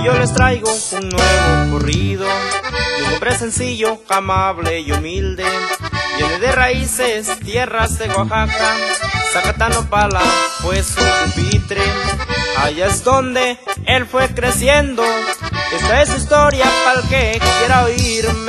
Yo les traigo un nuevo corrido de un hombre sencillo, amable y humilde. Viene de raíces, tierras de Oaxaca, Zacatanopala fue su pupitre. Allá es donde él fue creciendo. Esta es su historia para el que quiera oírme.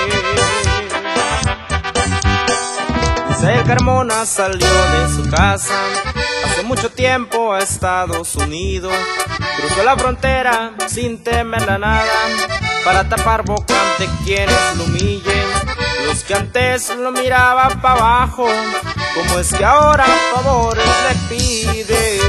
Misael Carmona salió de su casa hace mucho tiempo a Estados Unidos. Cruzó la frontera sin temer a nada para tapar boca ante quienes lo humillen. Los que antes lo miraban para abajo, como es que ahora favores le pide.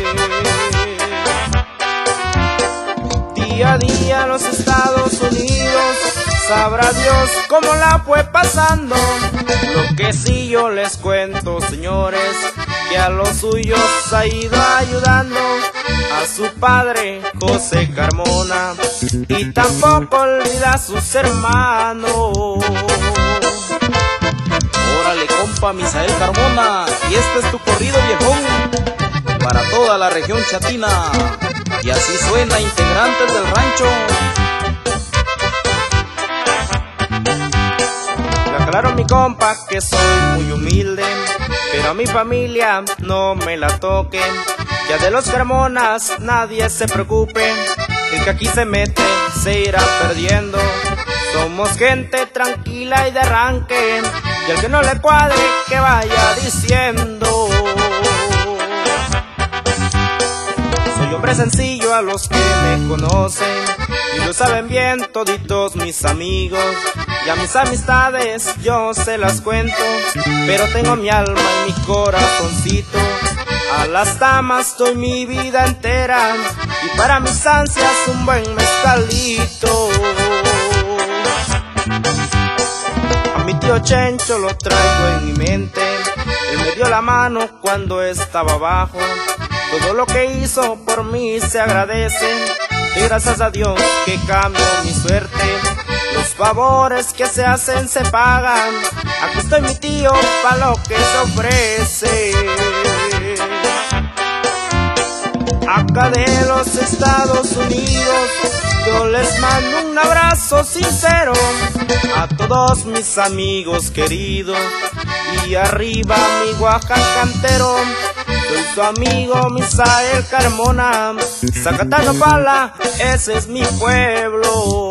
Día a día en los Estados Unidos, sabrá Dios cómo la fue pasando. Lo que sí yo les cuento, señores, que a los suyos ha ido ayudando a su padre José Carmona, y tampoco olvida a sus hermanos. Órale, compa Misael Carmona, y este es tu corrido, viejón, para toda la región chatina. Y así suena, integrantes del rancho. Le aclaro mi compa que soy muy humilde, pero a mi familia no me la toquen. Ya de los Carmonas nadie se preocupe, el que aquí se mete se irá perdiendo. Somos gente tranquila y de arranque, y el que no le cuadre que vaya diciendo. Soy hombre sencillo a los que me conocen, y lo saben bien toditos mis amigos. Y a mis amistades yo se las cuento, pero tengo mi alma y mi corazoncito. A las damas doy mi vida entera, y para mis ansias un buen mezcalito. A mi tío Chencho lo traigo en mi mente, él me dio la mano cuando estaba abajo. Todo lo que hizo por mí se agradece, y gracias a Dios que cambió mi suerte. Los favores que se hacen se pagan, aquí estoy mi tío pa' lo que se ofrece. Acá de los Estados Unidos yo les mando un abrazo sincero a todos mis amigos queridos, y arriba mi Oaxaca entero. Soy tu amigo Misael Carmona, Zacatanopala, ese es mi pueblo.